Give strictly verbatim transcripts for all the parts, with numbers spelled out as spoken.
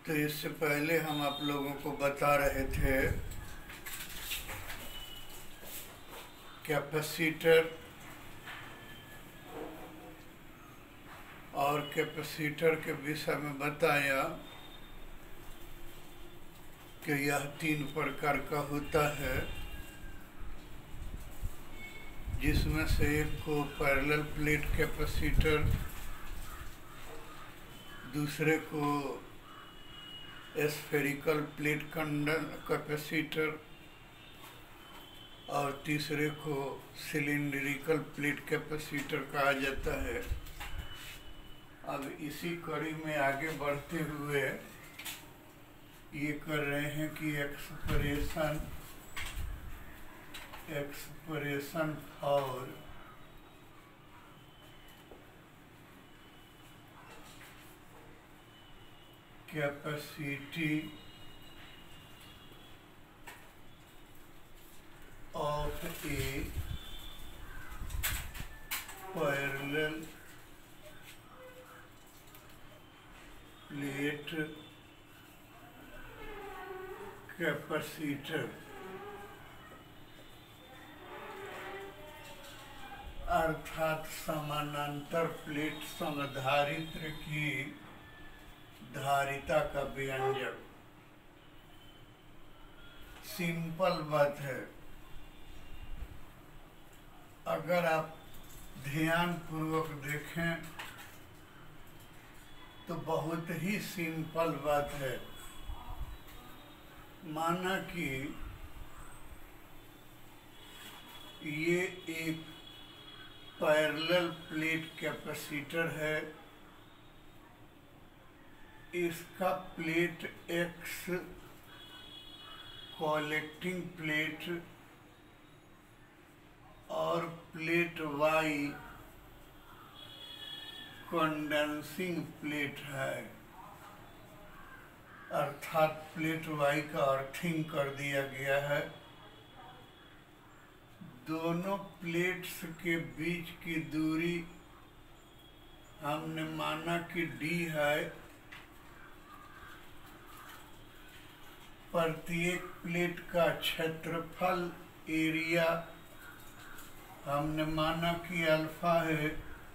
तो इससे पहले हम आप लोगों को बता रहे थे कैपेसिटर और कैपेसिटर के विषय में बताया कि यह तीन प्रकार का होता है, जिसमें से एक को पैरेलल प्लेट कैपेसिटर, दूसरे को स्फेरिकल प्लेट कैपेसिटर और तीसरे को सिलिंड्रिकल प्लेट कैपेसिटर कहा जाता है। अब इसी कड़ी में आगे बढ़ते हुए ये कर रहे हैं कि expression expression for capacity of a parallel plate capacitor, अर्थात समानांतर प्लेट संधारित्र की धारिता का व्यंजक। सिंपल बात है, अगर आप ध्यान पूर्वक देखें तो बहुत ही सिंपल बात है। माना कि ये एक पैरेलल प्लेट कैपेसिटर है, इसका प्लेट एक्स कलेक्टिंग प्लेट और प्लेट वाई कंडेंसिंग प्लेट है, अर्थात प्लेट वाई का अर्थिंग कर दिया गया है। दोनों प्लेट्स के बीच की दूरी हमने माना कि डी है। प्रत्येक प्लेट का क्षेत्रफल एरिया हमने माना कि अल्फा है।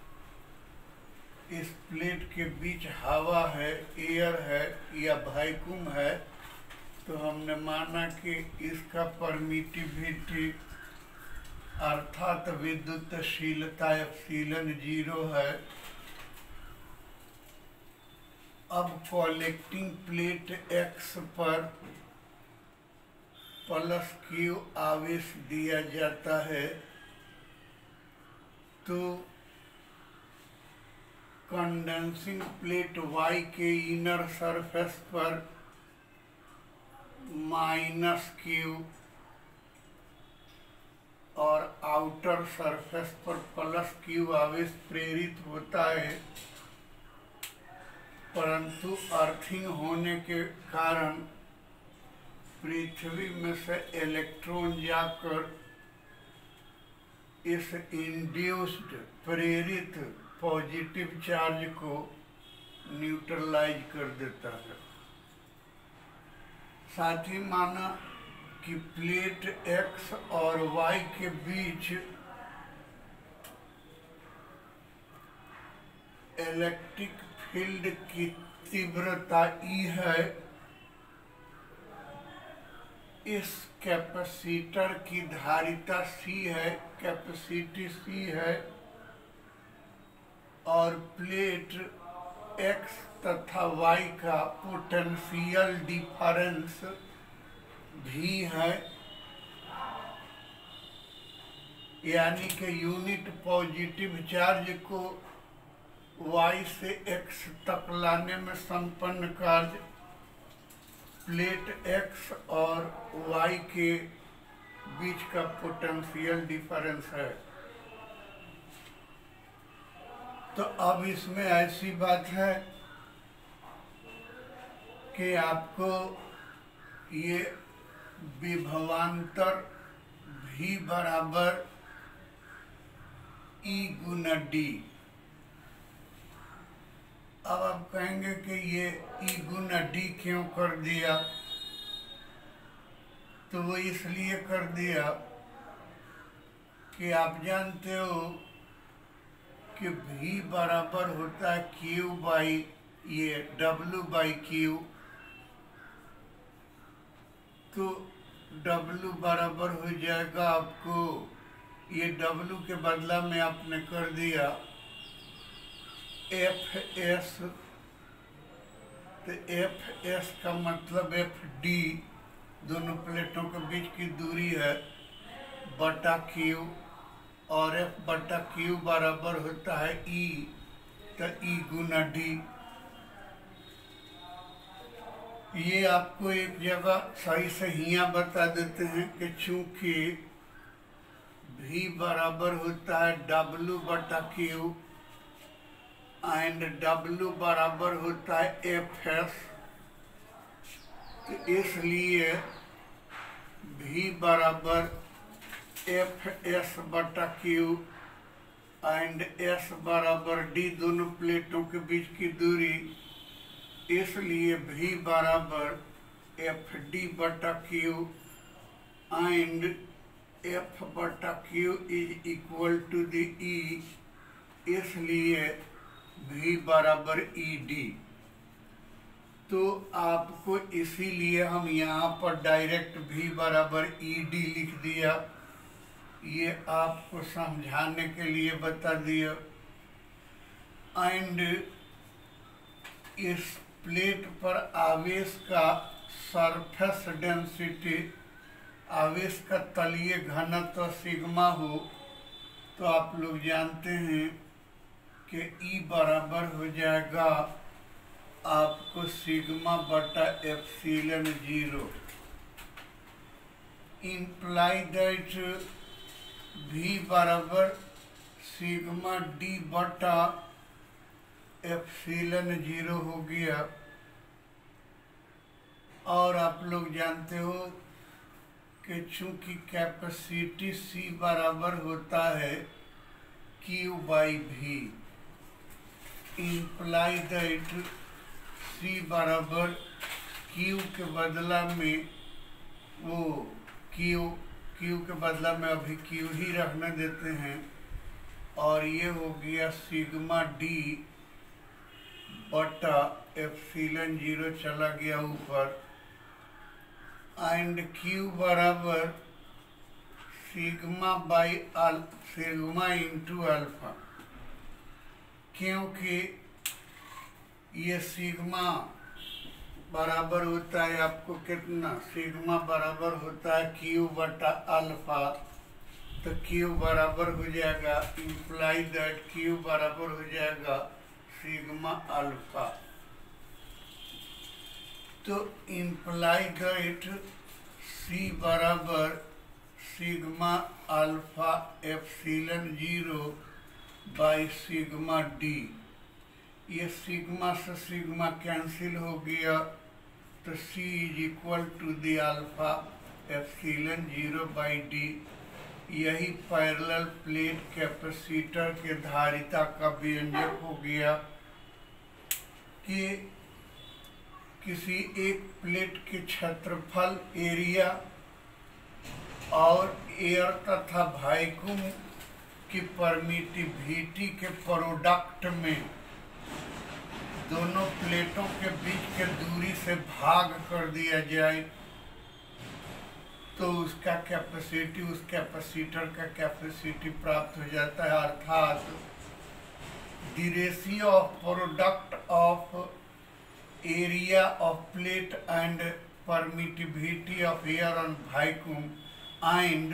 इस प्लेट के बीच हवा है, एयर है या वैक्यूम है, तो हमने माना कि इसका परमिटिविटी अर्थात विद्युतशीलता एप्सिलॉन जीरो है। अब कलेक्टिंग प्लेट एक्स पर प्लस क्यू आवेश दिया जाता है, तो कंडेंसिंग प्लेट वाई के इनर सरफेस पर माइनस क्यू और आउटर सरफेस पर प्लस क्यू आवेश प्रेरित होता है, परंतु अर्थिंग होने के कारण पृथ्वी में से इलेक्ट्रॉन जाकर इस इंड्यूस्ड प्रेरित पॉजिटिव चार्ज को न्यूट्रलाइज कर देता है। साथ ही माना कि प्लेट एक्स और वाई के बीच इलेक्ट्रिक फील्ड की तीव्रता ई है। इस कैपेसिटर की धारिता सी है, कैपेसिटी सी है, और प्लेट एक्स तथा वाई का पोटेंशियल डिफरेंस भी है, यानी कि यूनिट पॉजिटिव चार्ज को वाई से एक्स तक लाने में संपन्न कार्य प्लेट एक्स और वाई के बीच का पोटेंशियल डिफरेंस है। तो अब इसमें ऐसी बात है कि आपको ये विभवांतर भी बराबर ई गुना डी, अब आप कहेंगे कि ये ई गुना डी क्यों कर दिया, तो वो इसलिए कर दिया कि आप जानते हो कि V बराबर होता है Q बाई ये W बाई Q। तो W बराबर हो जाएगा आपको, ये W के बदला में आपने कर दिया एफ एस, तो एफ एस का मतलब एफ डी, दोनों प्लेटों के बीच की दूरी है, बटा क्यू, और एफ बटा क्यू बराबर होता है ई, तो ई गुना डी। ये आपको एक जगह सही से हियाँ बता देते हैं कि चूंकि V बराबर होता है W बटा क्यू एंड W बराबर होता है एफ एस, तो इसलिए V बराबर एफ एस बटा क्यू एंड S बराबर D, दोनों प्लेटों के बीच की दूरी, इसलिए V बराबर एफ डी बटा क्यू एंड एफ बटा Q is equal to the E, इसलिए V बराबर ई डी। तो आपको इसीलिए हम यहाँ पर डायरेक्ट V बराबर ई डी लिख दिया, ये आपको समझाने के लिए बता दिया। एंड इस प्लेट पर आवेश का सरफेस डेंसिटी, आवेश का तलीय घनत्व तो सिग्मा हो, तो आप लोग जानते हैं कि E बराबर हो जाएगा आपको सिग्मा बटा epsilon zero. Imply that V बराबर सिग्मा D बटा एप्सिलॉन जीरो हो गया। और आप लोग जानते हो कि चूंकि कैपेसिटी C बराबर होता है Q by V, imply that C बराबर Q के बदला में वो Q Q के बदला में अभी Q ही रखने देते हैं, और ये हो गया सिग्मा D बटा एप्सिलॉन जीरो चला गया ऊपर, एंड Q बराबर सिग्मा बाई अल सिग्मा इंटू अल्फा, क्योंकि ये सिग्मा बराबर होता है आपको कितना, सिग्मा बराबर होता है Q बटा अल्फा, तो Q बराबर हो जाएगा, इम्प्लाई दैट Q बराबर हो जाएगा सिग्मा अल्फा। तो इम्प्लाई दैट C बराबर sigma alpha epsilon zero by sigma D, ये सिग्मा से सिग्मा कैंसिल हो गया, तो C is equal to the alpha epsilon zero by D. यही पैरेलल प्लेट कैपेसिटर के धारिता का व्यंजक हो गया कि किसी एक प्लेट के क्षेत्रफल एरिया और एयर तथा वैक्यूम की परमिटिविटी के प्रोडक्ट में दोनों प्लेटों के बीच के दूरी से भाग कर दिया जाए, तो उसका कैपेसिटी, उस कैपेसिटर का कैपेसिटी प्राप्त हो जाता है। अर्थात the ratio of product of area of plate and permittivity of air on vacuum and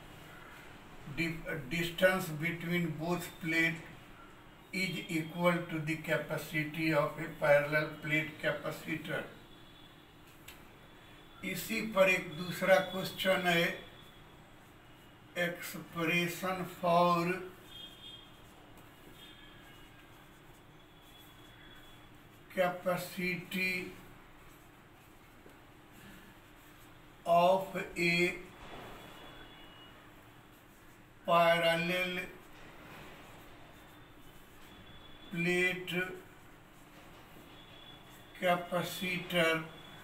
distance between both plate is equal to the capacity of a parallel plate capacitor। इसी पर एक दूसरा क्वेश्चन है, expression for capacity of a parallel plate capacitor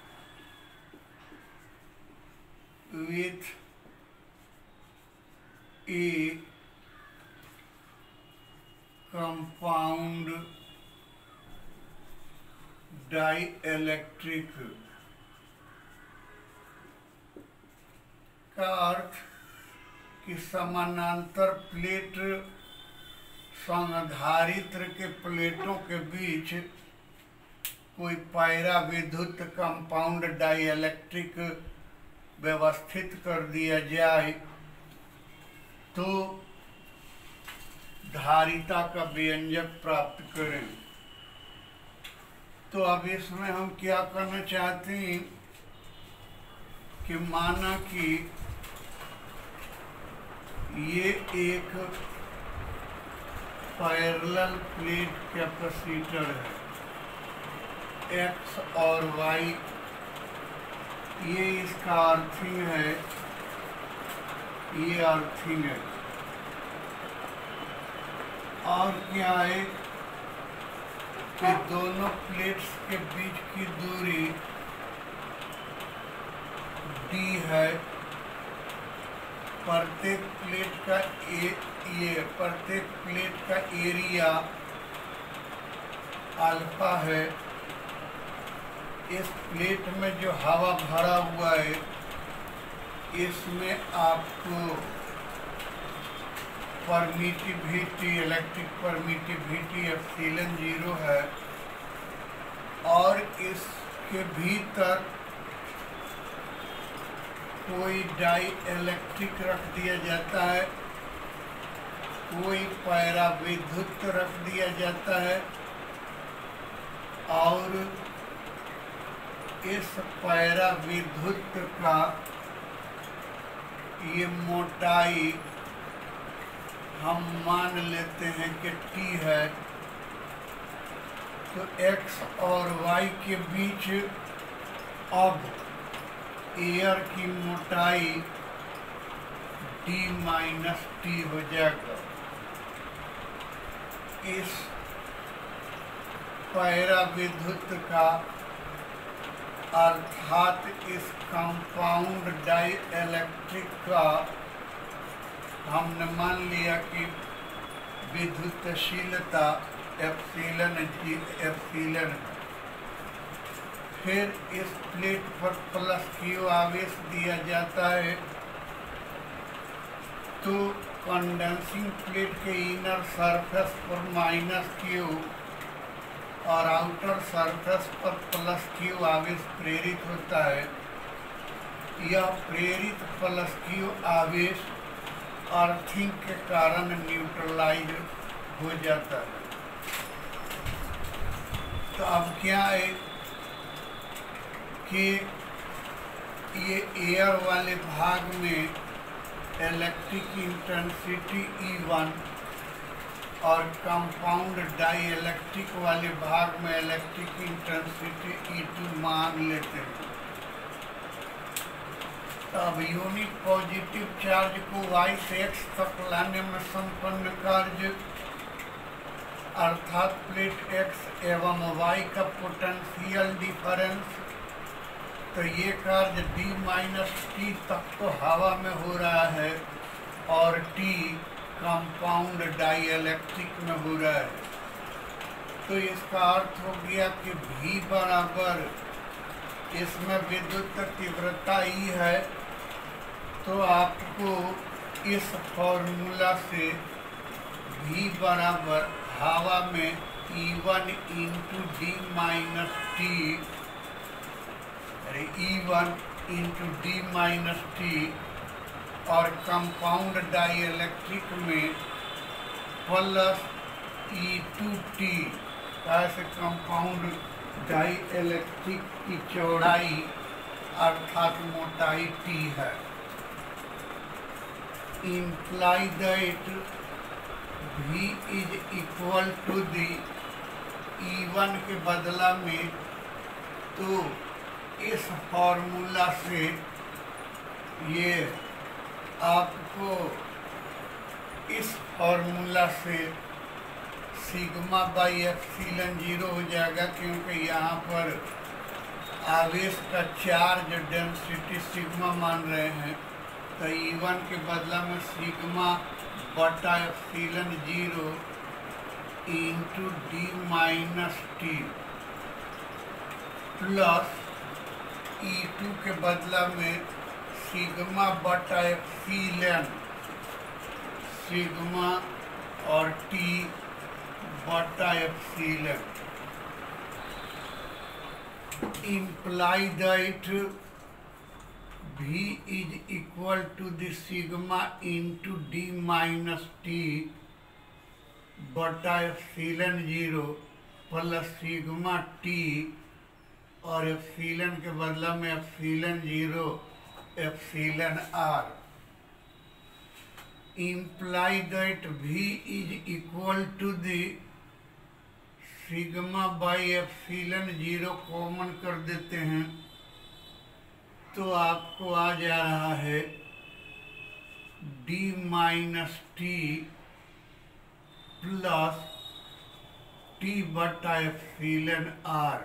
with a compound dielectric का अर्थ कि समानांतर plate संधारित्र के प्लेटों के बीच कोई पैरा विद्युत कंपाउंड डाइइलेक्ट्रिक व्यवस्थित कर दिया जाए तो धारिता का व्यंजक प्राप्त करें। तो अब इसमें हम क्या करना चाहते हैं कि माना कि ये एक पैरेलल प्लेट कैपेसिटर है, एक्स और वाई ये इसका अर्थिंग है, ये अर्थिंग है। और क्या है कि दोनों प्लेट्स के बीच की दूरी डी है। प्रत्येक प्लेट का ए, ये प्रत्येक प्लेट का एरिया अल्फा है। इस प्लेट में जो हवा भरा हुआ है इसमें आपको permittivity, electric permittivity epsilon zero है और इसके भीतर कोई डाइइलेक्ट्रिक रख दिया जाता है, कोई पैरा विद्युत रख दिया जाता है और इस पैरा विद्युत का ये मोटाई हम मान लेते हैं कि टी है। तो एक्स और वाई के बीच अब एयर की मोटाई डी माइनस टी हो जाएगा। इस पैरा विद्युत का अर्थात इस कंपाउंड डाइइलेक्ट्रिक का हमने मान लिया कि विद्युतशीलता एप्सिलॉन जी एप्सिलॉन है। फिर इस प्लेट पर प्लस क्यू आवेश दिया जाता है तो कंडेंसिंग प्लेट के इनर सरफेस पर माइनस क्यू और आउटर सरफेस पर प्लस क्यू आवेश प्रेरित होता है। यह प्रेरित प्लस क्यू आवेश अर्थिंग के कारण न्यूट्रलाइज हो जाता है। तो अब क्या है कि ये एयर वाले भाग में इलेक्ट्रिक इंटेंसिटी ई वन और कंपाउंड डाइइलेक्ट्रिक वाले भाग में इलेक्ट्रिक इंटेंसिटी ई टू मान लेते हैं। अब यूनिट पॉजिटिव चार्ज को वाई से एक्स तक लाने में संपन्न कार्य अर्थात प्लेट एक्स एवं वाई का पोटेंशियल डिफरेंस, तो ये कार्य डी माइनस टी तक तो हवा में हो रहा है और टी कंपाउंड डाइइलेक्ट्रिक में हो रहा है। तो इसका अर्थ हो गया कि भी बराबर इसमें विद्युत तीव्रता ई है तो आपको इस फॉर्मूला से भी बराबर हवा में E one into D minus T अरे E one into D minus T और कंपाउंड डाइइलेक्ट्रिक में प्लस ई टू टी ऐसे कंपाउंड डाइइलेक्ट्रिक की चौड़ाई अर्थात मोटाई टी है। Imply that V is equal to the E one के बदला में, तो इस फॉर्मूला से ये आपको इस फॉर्मूला से सिग्मा बाई एप्सिलॉन जीरो हो जाएगा, क्योंकि यहाँ पर आवेश का चार्ज डेंसिटी सिग्मा मान रहे हैं। तो ई वन के बदला में सिग्मा बटा epsilon zero into D minus T plus E two के बदला में सिग्मा बटा एप्सिलॉन सिग्मा और टी बटा epsilon imply that V is equal to the sigma into d minus t बटा epsilon zero plus sigma T और epsilon के बदला में epsilon zero epsilon R imply that V is equal to the sigma by epsilon zero common कर देते हैं तो आपको आ जा रहा है D minus T plus T बटा epsilon R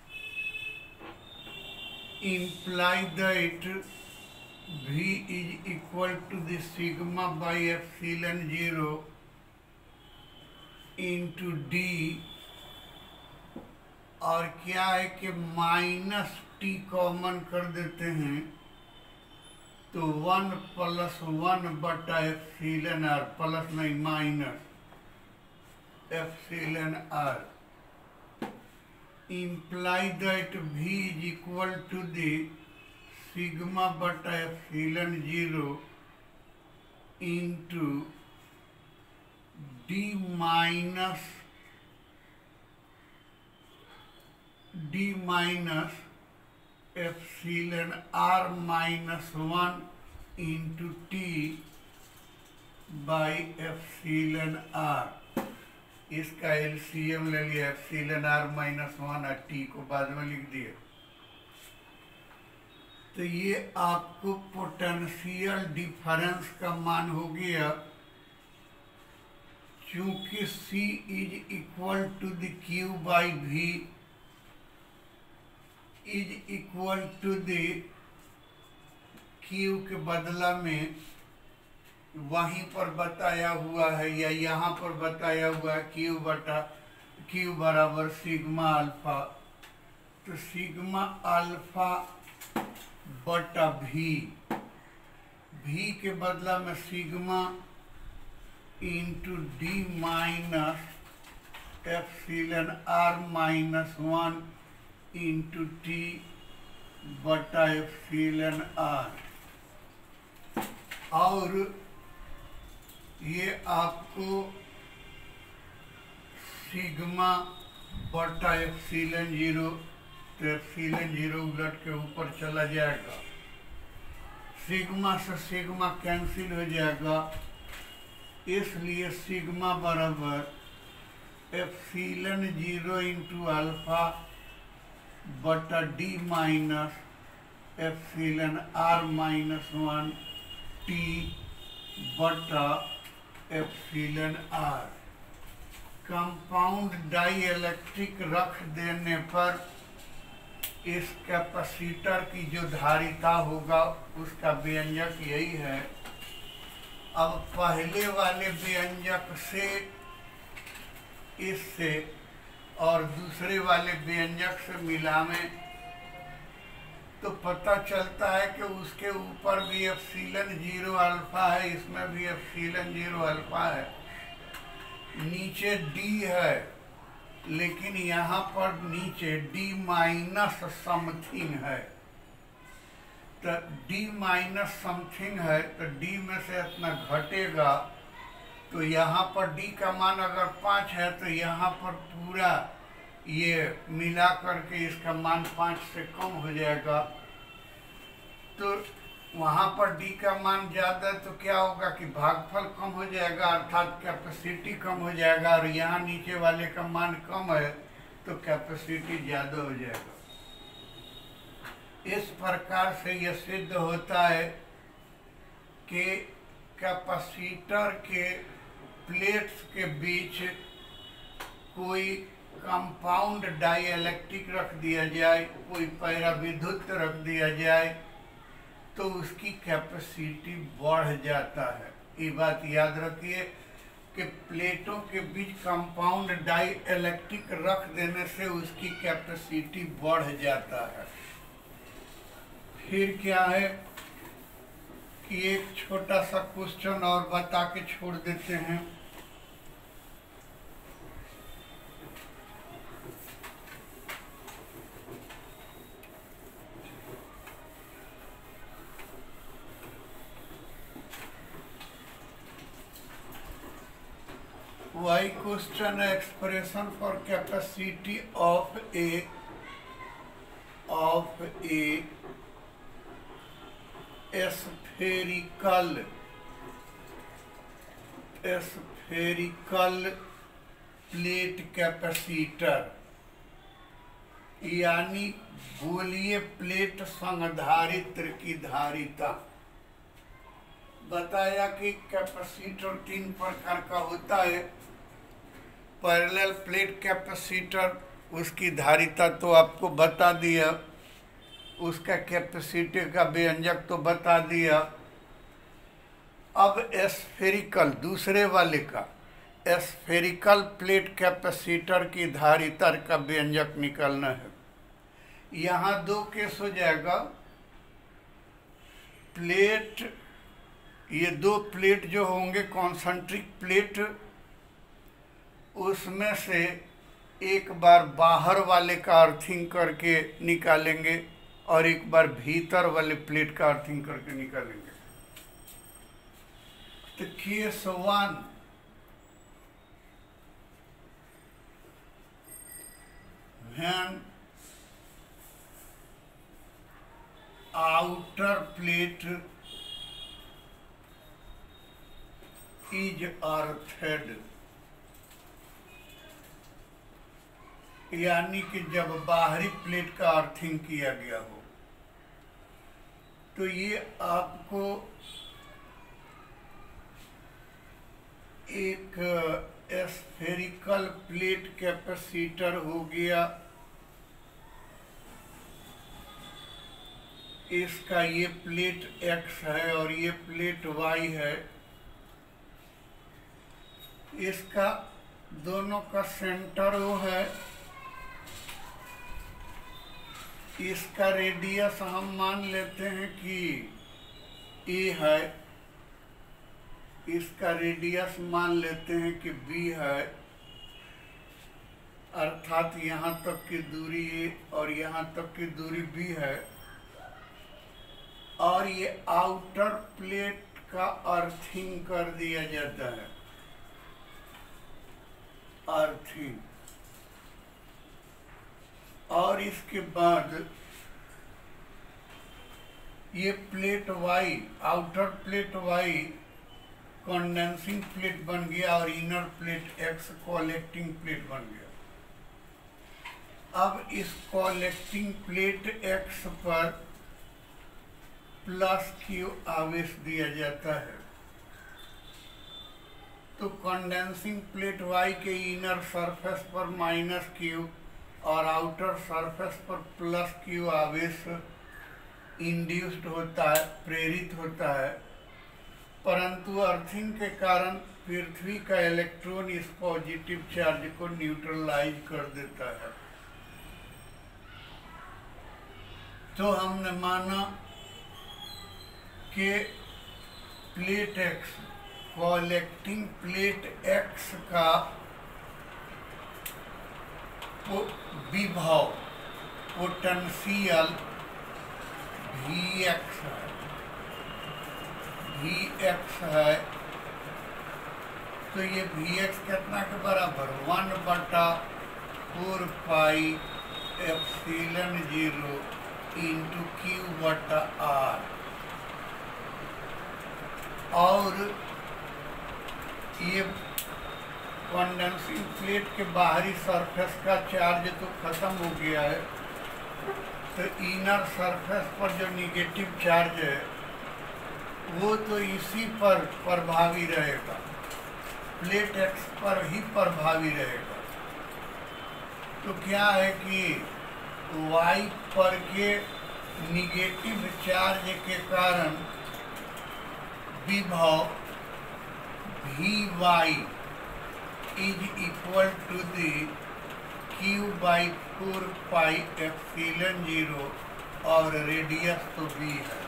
imply that V is equal to the sigma by epsilon zero into D और क्या है कि माइनस टी कॉमन कर देते हैं तो वन प्लस वन बटा एप्सिलॉन आर प्लस नहीं minus epsilon R imply that V is equal to the sigma बटा epsilon zero into D minus D minus एप्सिलॉन R minus one into T by epsilon R। इसका LCM ले लिया, epsilon R minus one और T को बाद में लिख दिए। तो ये आपको पोटेंशियल डिफरेंस का मान हो गया, चूंकि C is equal to the Q by we is equal to the Q के बदला में वहीं पर बताया हुआ है या यहाँ पर बताया हुआ है क्यू बटा क्यू बराबर सिग्मा अल्फा। तो सिग्मा अल्फा बटा भी भी के बदला में sigma into D minus epsilon R minus one into T बटा एप्सिलॉन आर। और ये आपको सिग्मा बटा एप्सिलॉन जीरो, तो एप्सिलॉन जीरो उलट के ऊपर चला जाएगा, सिग्मा से सिग्मा कैंसिल हो जाएगा, इसलिए सिग्मा बराबर एप्सिलॉन जीरो इंटू अल्फा बटा D minus epsilon R minus one T बटा epsilon R. Compound dielectric रख देने पर इस कैपेसिटर की जो धारिता होगा उसका व्यंजक यही है। अब पहले वाले व्यंजक से इससे और दूसरे वाले व्यंजक से मिलावें तो पता चलता है कि उसके ऊपर भी एप्सिलॉन जीरो अल्फा है, इसमें भी एप्सिलॉन जीरो अल्फा है, नीचे डी है, लेकिन यहाँ पर नीचे डी माइनस समथिंग है। तो डी माइनस समथिंग है तो डी में से इतना घटेगा, तो यहाँ पर डी का मान अगर पाँच है तो यहाँ पर पूरा ये मिला करके इसका मान पाँच से कम हो जाएगा। तो वहाँ पर डी का मान ज़्यादा तो क्या होगा कि भागफल कम हो जाएगा, अर्थात कैपेसिटी कम हो जाएगा, और यहाँ नीचे वाले का मान कम है तो कैपेसिटी ज़्यादा हो जाएगा। इस प्रकार से यह सिद्ध होता है कि कैपेसिटर के प्लेट्स के बीच कोई कंपाउंड डाइइलेक्ट्रिक रख दिया जाए, कोई पैराविद्युत रख दिया जाए, तो उसकी कैपेसिटी बढ़ जाता है। ये बात याद रखिए कि प्लेटों के बीच कंपाउंड डाइइलेक्ट्रिक रख देने से उसकी कैपेसिटी बढ़ जाता है। फिर क्या है कि एक छोटा सा क्वेश्चन और बता के छोड़ देते हैं। Why question expression for capacity of a of a spherical spherical plate capacitor, यानी गोलीय प्लेट संधारित्र की धारिता। बताया कि कैपेसिटर तीन प्रकार का होता है। पैरेलल प्लेट कैपेसिटर, उसकी धारिता तो आपको बता दिया, उसका कैपेसिटी का व्यंजक तो बता दिया। अब स्फेरिकल, दूसरे वाले का स्फेरिकल प्लेट कैपेसिटर की धारिता का व्यंजक निकालना है। यहाँ दो केस हो जाएगा। प्लेट, ये दो प्लेट जो होंगे कॉन्सेंट्रिक प्लेट, उसमें से एक बार बाहर वाले का अर्थिंग करके निकालेंगे और एक बार भीतर वाले प्लेट का अर्थिंग करके निकालेंगे। तो case one, when outer plate is earthed, यानी कि जब बाहरी प्लेट का अर्थिंग किया गया हो, तो ये आपको एक स्फेरिकल प्लेट कैपेसिटर हो गया। इसका ये प्लेट X है और ये प्लेट Y है। इसका दोनों का सेंटर वो है। इसका रेडियस हम मान लेते हैं कि ए है, इसका रेडियस मान लेते हैं कि बी है, अर्थात यहाँ तक की दूरी ए और यहाँ तक की दूरी बी है। और ये आउटर प्लेट का अर्थिंग कर दिया जाता है, अर्थिंग। और इसके बाद ये plate Y, outer plate Y condensing plate बन गया और inner plate X collecting plate बन गया। अब इस कलेक्टिंग प्लेट X पर प्लस Q आवेश दिया जाता है। तो कंडेंसिंग प्लेट Y के इनर सरफेस पर माइनस Q और आउटर सरफेस पर प्लस Q आवेश इंड्यूस्ड होता है, प्रेरित होता है। परंतु अर्थिंग के कारण पृथ्वी का इलेक्ट्रॉन इस पॉजिटिव चार्ज को न्यूट्रलाइज कर देता है। तो हमने माना कि plate X, collecting plate X का विभव, पोटेंशियल Vx है, Vx है। तो ये Vx कितना के बराबर, वन बटा four pi epsilon zero into Q बटा आर। और ये कंडेंसिंग प्लेट के बाहरी सरफेस का चार्ज तो खत्म हो गया है, तो इनर सरफेस पर जो निगेटिव चार्ज है वो तो इसी पर प्रभावी रहेगा, प्लेट X पर ही प्रभावी रहेगा। तो क्या है कि y पर के निगेटिव चार्ज के कारण विभव Vy is equal to the q by four pi epsilon zero और रेडियस तो v है।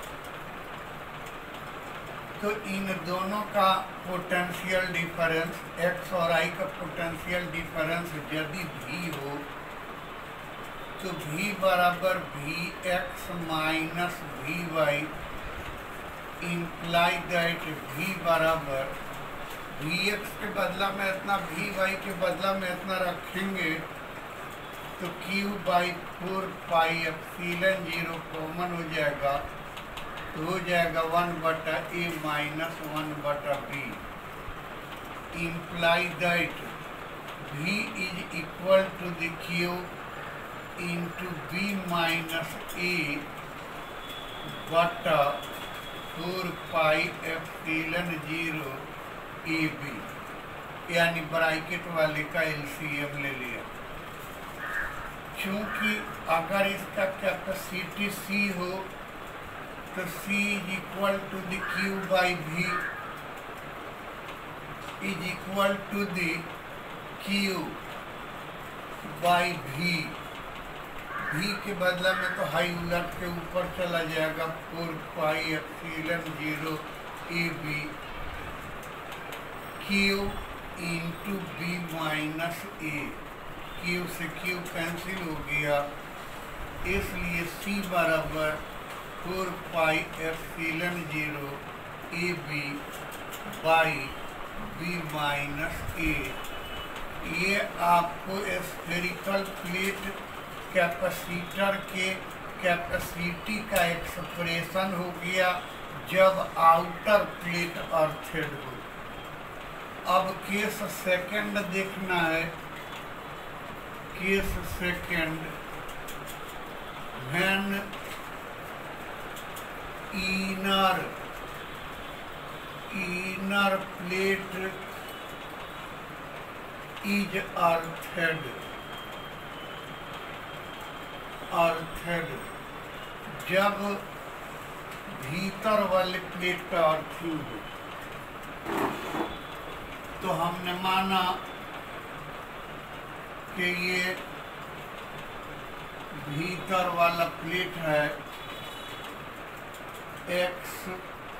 तो इन दोनों का पोटेंशियल डिफरेंस x और i का पोटेंशियल डिफरेंस यदि v हो तो v बराबर v x minus v y imply that v बराबर वी एक्स के बदला में इतना वी वाई के बदला में इतना रखेंगे तो q by four pi epsilon zero common हो जाएगा, तो हो जाएगा वन बटा ए माइनस वन बटा b imply that v is equal to the q into b minus a बटा four pi epsilon zero a b, यानी ब्रैकेट वाले का एलसीएम ले लिया। क्योंकि अगर इसका कैपेसिटी c हो तो c is equal to the Q by we is equal to the Q by v. v के बदला में तो हाई उलट के ऊपर चला जाएगा, four pi epsilon zero a b q into b minus a, q से क्यू कैंसिल हो गया, इसलिए c बराबर four pi epsilon zero a b by b minus a. ये आपको स्फेरिकल प्लेट कैपेसिटर के कैपेसिटी का एक्सप्रेशन हो गया जब आउटर प्लेट अर्थेड हो। अब केस सेकंड देखना है, case second when inner inner plate is earthed earthed जब भीतर वाले प्लेट का अर्थिंग हो, तो हमने माना कि ये भीतर वाला प्लेट है x,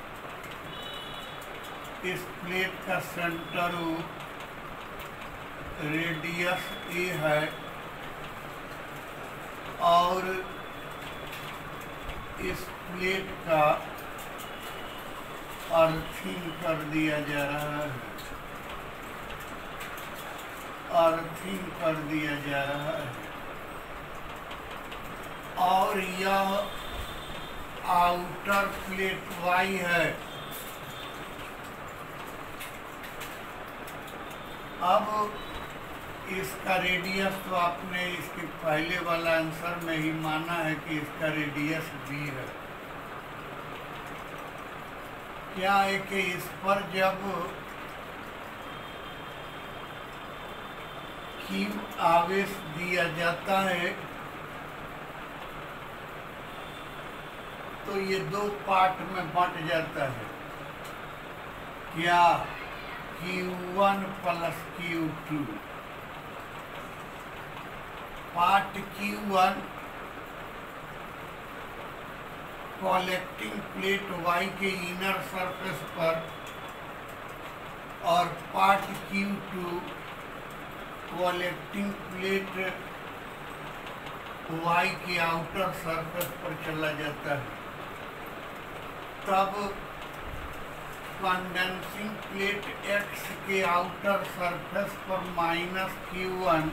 इस प्लेट का सेंटर रेडियस a है और इस प्लेट का अर्थिंग कर दिया जा रहा है अर्थिंग कर दिया जा रहा है और यह आउटर प्लेट y है। अब इसका रेडियस तो आपने इसके पहले वाला आंसर में ही माना है कि इसका रेडियस b है। क्या है कि इस पर जब Q आवेश दिया जाता है तो ये दो पार्ट में बंट जाता है। क्या q one plus q two. Part q one collecting plate y के इनर सरफेस पर और part q two collecting plate y के आउटर सरफेस पर चला जाता है। तब कंडेंसिंग प्लेट x के आउटर सरफेस पर माइनस क्यू वन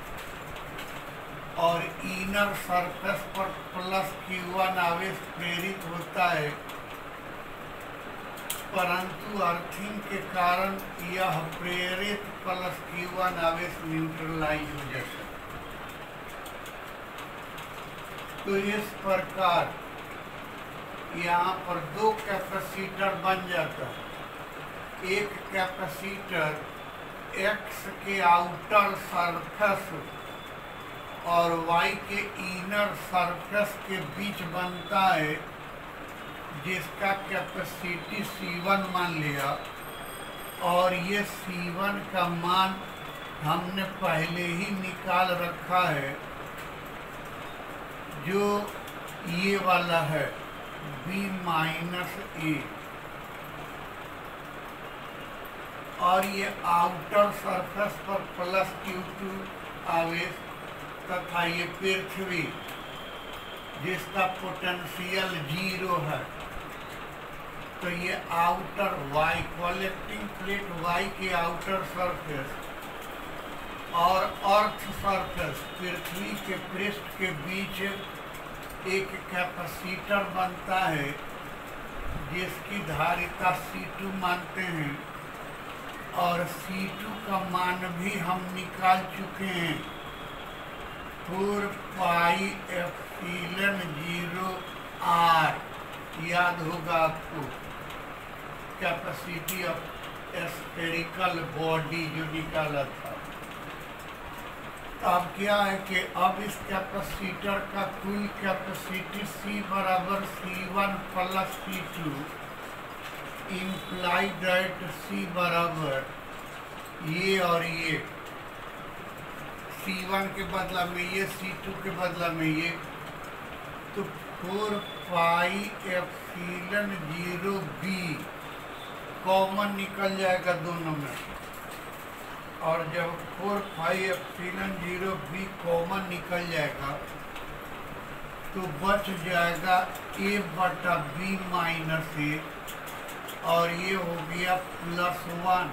और इनर सरफेस पर प्लस क्यू वन आवेश प्रेरित होता है, परंतु अर्थिंग के कारण यह प्रेरित प्लस क्यू वन आवेश न्यूट्रलाइज हो जाता है। तो इस प्रकार यहाँ पर दो कैपेसिटर बन जाता है। एक कैपेसिटर x के आउटर सरफेस और वाई के इनर सरफेस के बीच बनता है, जिसका कैपेसिटी सी वन मान लिया, और ये सी वन का मान हमने पहले ही निकाल रखा है, जो ये वाला है बी माइनस ए, और ये आउटर सरफेस पर प्लस क्यू टू आवेश तथा ये पृथ्वी जिसका पोटेंशियल जीरो है। तो ये outer y collecting plate Y के आउटर सरफेस और अर्थ सरफेस पृथ्वी के पृष्ठ के बीच एक कैपेसिटर बनता है, जिसकी धारिता सी टू मानते हैं, और सी टू का मान भी हम निकाल चुके हैं, four pi epsilon zero r, याद होगा आपको, कैपेसिटी ऑफ स्फेरिकल बॉडी जो निकाला था। अब क्या है कि अब इस कैपेसिटर का कुल कैपेसिटी C बराबर c one plus c two, imply that C बराबर ये और ये, सी वन के बदला में ये, सी टू के बदला में ये, तो four pi epsilon zero b common निकल जाएगा दोनों में, और जब four pi epsilon zero b common निकल जाएगा तो बच जाएगा ए बटा बी माइनस ए, और ये हो गया प्लस वन।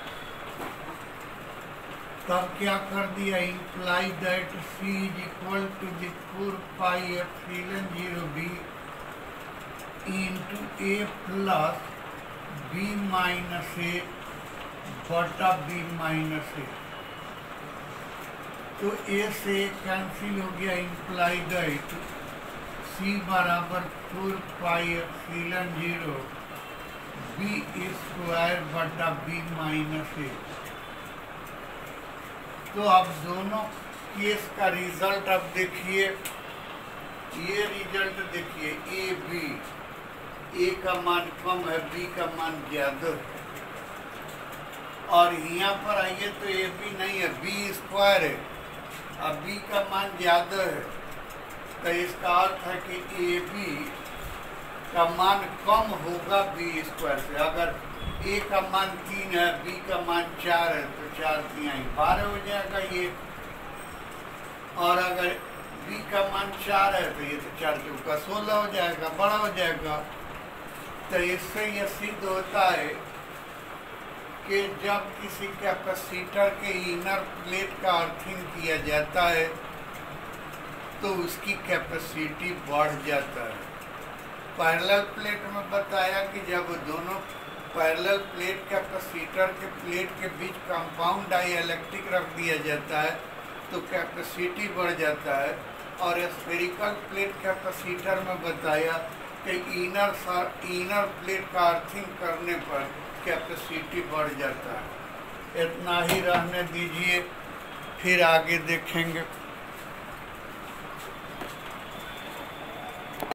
तब क्या कर दिया, imply that c is equal to the four pi epsilon zero b into a plus b minus a बटा बी माइनस ए। तो ए से कैंसिल हो गया, इम्प्लाई दैट सी बराबर four pi epsilon zero b square बटा b minus a. तो अब दोनों केस का रिजल्ट अब देखिए, ये रिजल्ट देखिए, ए बी, ए का मान कम है, बी का मान ज्यादा है, और यहाँ पर आइए तो ए बी नहीं है, बी स्क्वायर है, अब बी का मान ज्यादा है, तो इसका अर्थ है कि ए बी का मान कम होगा बी स्क्वायर से। अगर ए का मान तीन है, बी का मान चार है, तो चार तिहाई बारह हो जाएगा ये, और अगर बी का मान चार है तो ये तो चार चौका सोलह हो जाएगा, बड़ा हो जाएगा। तो इससे यह सिद्ध होता है कि जब किसी कैपेसिटर के इनर प्लेट का अर्थिंग किया जाता है तो उसकी कैपेसिटी बढ़ जाता है। पैरेलल प्लेट में बताया कि जब दोनों पैरेलल प्लेट कैपेसिटर के प्लेट के बीच कंपाउंड डाइइलेक्ट्रिक रख दिया जाता है तो कैपेसिटी बढ़ जाता है, और स्फेरिकल प्लेट कैपेसिटर में बताया कि इनर इनर प्लेट का अर्थिंग करने पर कैपेसिटी बढ़ जाता है। इतना ही रहने दीजिए, फिर आगे देखेंगे।